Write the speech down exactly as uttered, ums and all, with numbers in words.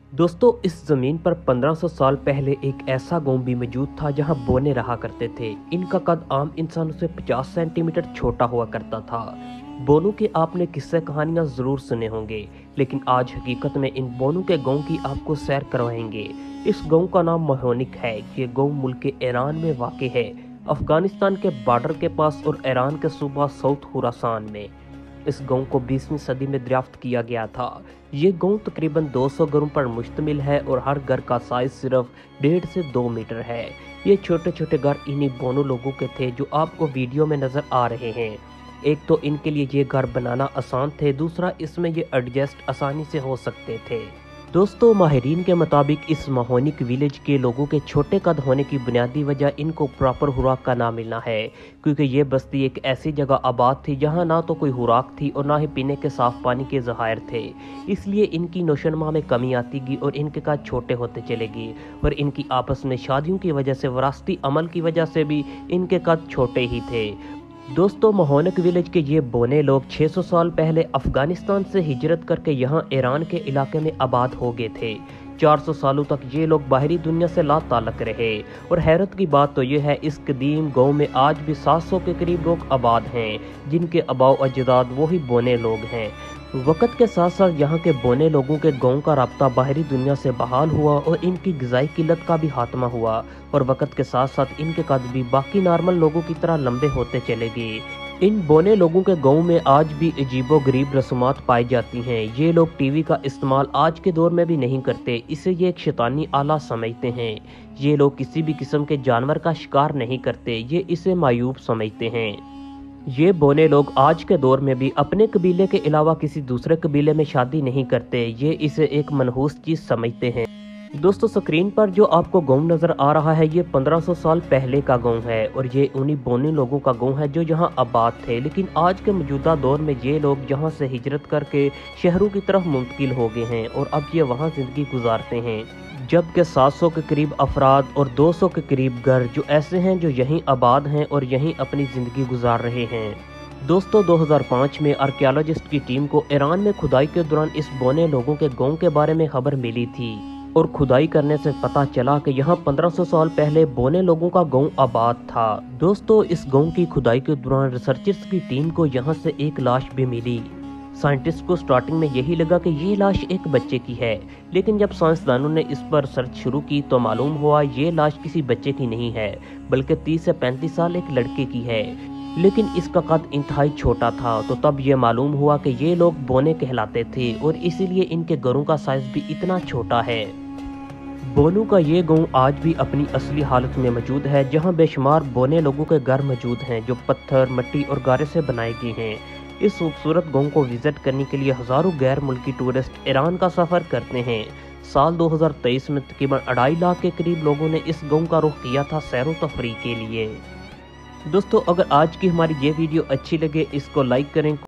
दोस्तों, इस ज़मीन पर पंद्रह सौ साल पहले एक ऐसा गांव भी मौजूद था जहां बोने रहा करते थे। इनका कद आम इंसानों से पचास सेंटीमीटर छोटा हुआ करता था। बोनों के आपने किस्से कहानियां ज़रूर सुने होंगे, लेकिन आज हकीकत में इन बोनों के गांव की आपको सैर करवाएंगे। इस गांव का नाम मोहनिक है। ये गांव मुल्क के ईरान में वाक़ है, अफगानिस्तान के बॉर्डर के पास और ईरान के सूबा साउथ खुरासान में। इस गांव को बीसवीं सदी में दरियाफ्त किया गया था। ये गांव तकरीबन दो सौ घरों पर मुश्तमिल है और हर घर का साइज सिर्फ डेढ़ से दो मीटर है। ये छोटे छोटे घर इन्हीं बोनो लोगों के थे जो आपको वीडियो में नजर आ रहे हैं। एक तो इनके लिए ये घर बनाना आसान थे, दूसरा इसमें ये एडजस्ट आसानी से हो सकते थे। दोस्तों, माहिरीन के मुताबिक इस मोहनिक विलेज के लोगों के छोटे कद होने की बुनियादी वजह इनको प्रॉपर खुराक का ना मिलना है, क्योंकि ये बस्ती एक ऐसी जगह आबाद थी जहां ना तो कोई खुराक थी और ना ही पीने के साफ पानी के ज़खायर थे। इसलिए इनकी नोशनमा में कमी आती गई और इनके कद छोटे होते चलेगी। और इनकी आपस में शादियों की वजह से, विरासती अमल की वजह से भी इनके कद छोटे ही थे। दोस्तों, मोहनिक विलेज के ये बोने लोग छह सौ साल पहले अफगानिस्तान से हिजरत करके यहाँ ईरान के इलाके में आबाद हो गए थे। चार सौ सालों तक ये लोग बाहरी दुनिया से ला ताल्लुक़ रहे। और हैरत की बात तो ये है, इस कदीम गांव में आज भी सात सौ के करीब लोग आबाद हैं, जिनके आबाओ अजदाद वही बोने लोग हैं। वक्त के साथ साथ यहाँ के बोने लोगों के गांव का राब्ता बाहरी दुनिया से बहाल हुआ और इनकी ग़िज़ाई किल्लत का भी खात्मा हुआ। और वक्त के साथ साथ इनके कद भी बाकी नॉर्मल लोगों की तरह लंबे होते चले गए। इन बोने लोगों के गांव में आज भी अजीबो गरीब रस्मात पाई जाती हैं। ये लोग टीवी का इस्तेमाल आज के दौर में भी नहीं करते, इसे ये एक शैतानी आला समझते हैं। ये लोग किसी भी किस्म के जानवर का शिकार नहीं करते, ये इसे मायूब समझते हैं। ये बोने लोग आज के दौर में भी अपने कबीले के अलावा किसी दूसरे कबीले में शादी नहीं करते, ये इसे एक मनहूस चीज़ समझते हैं। दोस्तों, स्क्रीन पर जो आपको गांव नज़र आ रहा है, ये पंद्रह सौ साल पहले का गांव है और ये उन्हीं बोने लोगों का गांव है जो यहाँ आबाद थे। लेकिन आज के मौजूदा दौर में ये लोग यहाँ से हिजरत करके शहरों की तरफ मुंतकिल हो गए हैं और अब ये वहाँ ज़िंदगी गुजारते हैं। जबकि सात सौ के करीब अफराद और दो सौ के करीब घर जो ऐसे हैं जो यहीं आबाद हैं और यहीं अपनी ज़िंदगी गुजार रहे हैं। दोस्तों, दो हज़ार पाँच में आर्कियोलॉजिस्ट की टीम को ईरान में खुदाई के दौरान इस बोने लोगों के गांव के बारे में खबर मिली थी और खुदाई करने से पता चला कि यहाँ पंद्रह सौ साल पहले बोने लोगों का गांव आबाद था। दोस्तों, इस गांव की खुदाई के दौरान रिसर्चर्स की टीम को यहाँ से एक लाश भी मिली। साइंटिस्ट को स्टार्टिंग में यही लगा कि ये लाश एक बच्चे की है, लेकिन जब साइंसदानों ने इस पर सर्च शुरू की तो मालूम हुआ ये लाश किसी बच्चे की नहीं है, बल्कि तीस से पैंतीस साल एक लड़के की है। लेकिन इसका कद इंतहाई छोटा था। तो तब ये मालूम हुआ कि ये लोग बोने कहलाते थे और इसीलिए इनके घरों का साइज भी इतना छोटा है। बोनों का ये गांव आज भी अपनी असली हालत में मौजूद है, जहां बेशुमार बोने लोगों के घर मौजूद हैं जो पत्थर, मिट्टी और गारे से बनाए गए हैं। इस खूबसूरत गांव को विजिट करने के लिए हज़ारों गैर मुल्की टूरिस्ट ईरान का सफ़र करते हैं। साल दो हज़ार तेईस में तकरीबन अढ़ाई लाख के करीब लोगों ने इस गांव का रुख किया था सैर तफरीह के लिए। दोस्तों, अगर आज की हमारी ये वीडियो अच्छी लगे, इसको लाइक करें।